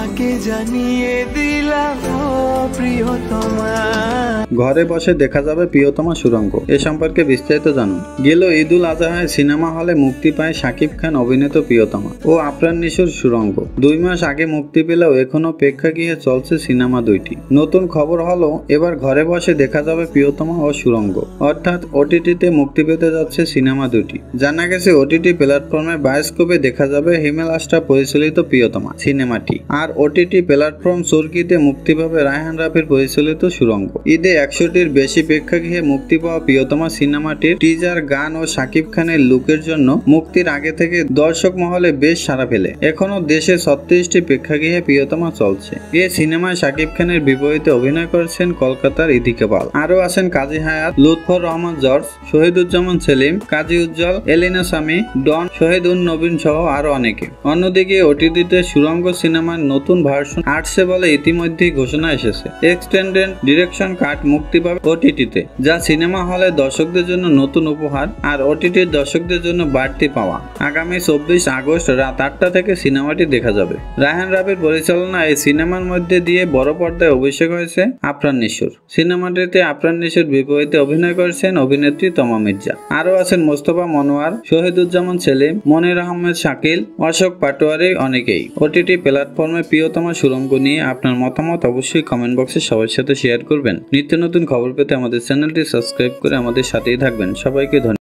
তোমাকে জানিয়ে দিলাম প্রিয়তমা। ঘরে বসে দেখা যাবে প্রিয়তমা সুড়ঙ্গ, এ সম্পর্কে বিস্তারিত জানুন। গেল ঈদ উল আজহায় সিনেমা হলে মুক্তি পায় শাকিব খান অভিনীত প্রিয়তমা ও আফরান নিশোর সুড়ঙ্গ। 2 মাস আগে মুক্তি পেলেও এখনো প্রেক্ষাগৃহে চলছে সিনেমা দুইটি। নতুন খবর হলো এবার ঘরে বসে দেখা যাবে প্রিয়তমা ও সুড়ঙ্গ, অর্থাৎ ওটিটিতে মুক্তি পেতে যাচ্ছে সিনেমা দুটি। জানা গেছে ওটিটি প্ল্যাটফর্মে বায়োস্কোপে দেখা যাবে হিমেল আশরাফ পরিচালিত প্রিয়তমা সিনেমাটি, আর ওটিটি প্ল্যাটফর্ম চরকিতে মুক্তি পাবে রায়হান রাফির পরিচালিত সুড়ঙ্গ। ঈদে 100টির বেশি প্রেক্ষাগৃহে মুক্তি পাওয়া প্রিয়তমা সিনেমাটির টিজার, গান ও শাকিব খানের লুকের জন্য মুক্তির আগে থেকে দর্শক মহলে বেশ সাড়া ফেলে। এখনো দেশে 36টি প্রেক্ষাগৃহে প্রিয়তমা চলছে। এই সিনেমায় শাকিব খানের বিপরীতে অভিনয় করেছেন কলকাতার ইদিকা পাল, আরও আছেন কাজী হায়াত, লুৎফর রহমান জর্জ, শহীদুজ্জামান সেলিম, কাজী উজ্জ্বল, এলিনা সামি, ডন, শহীদ উন নবীন সহ আরো অনেকে। অন্যদিকে ওটিটিতে সুড়ঙ্গ সিনেমার নতুন ভার্সন আসছে বলে ইতিমধ্যেই ঘোষণা এসেছে। এক্সটেন্ডেড ডিরেকশন কাট মুক্তি পাবে ওটিটিতে, যা সিনেমা হলে দর্শকদের জন্য নতুন উপহার আর ওটিটির দর্শকদের জন্য বাড়তি পাওয়া। আগামী 24 আগস্ট রাত 8টা থেকে সিনেমাটি দেখা যাবে। রায়হান রাফির পরিচালনায় এই সিনেমার মধ্যে দিয়ে বড় পর্দায় অভিষেক হয়েছে আফরান নিশোর। সিনেমাটিতে আফরান নিশোর বিপরীতে অভিনয় করেছেন অভিনেত্রী তমা মির্জা। আরও আছেন মোস্তফা মনোয়ার, শহীদুজ্জামান সেলিম, মনির আহমেদ শাকিল, অশোক পাটোয়ারি অনেকেই। ওটিটি প্ল্যাটফর্মে প্রিয়তমা সুড়ঙ্গ নিয়ে আপনার মতামত অবশ্যই কমেন্ট বক্সে সবার সাথে শেয়ার করবেন। নিত্য নতুন খবর পেতে আমাদের চ্যানেলটি সাবস্ক্রাইব করে আমাদের সাথেই থাকবেন। সবাইকে ধন্যবাদ।